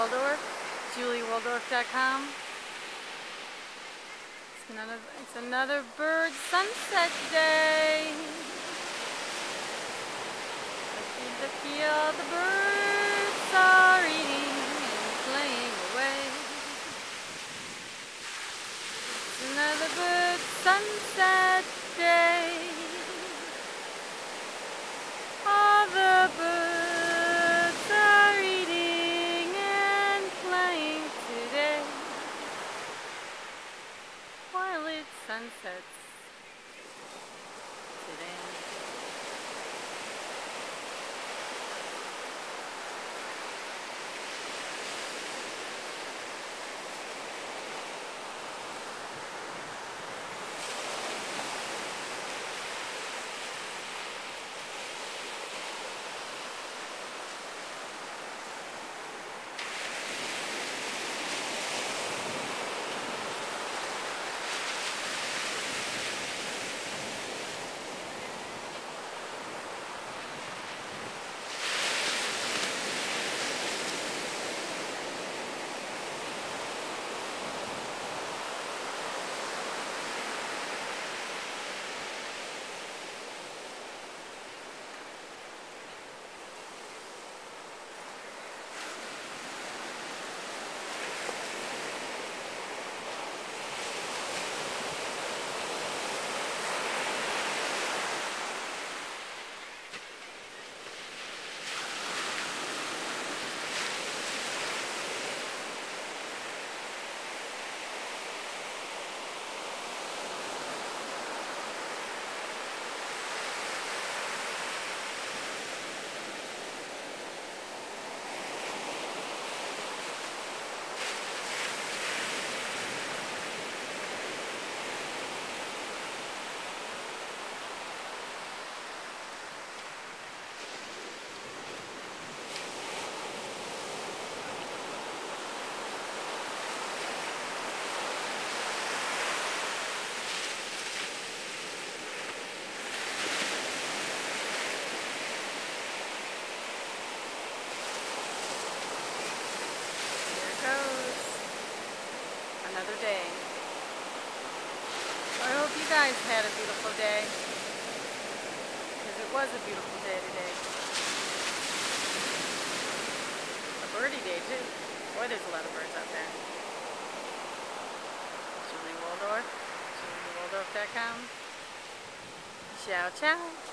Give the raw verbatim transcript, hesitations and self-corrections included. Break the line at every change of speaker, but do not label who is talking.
Waldorf, Julie Waldorf dot com. It's another, it's another bird sunset day. Looky, looky, all the birds are eating and playing away. It's another bird sunset day. All the birds are eating and playing today, while it sunsets today. Another day. Well, I hope you guys had a beautiful day, because it was a beautiful day today. A birdie day too. Boy, there's a lot of birds out there. Julie Waldorf, Julie Waldorf dot com. Ciao, ciao.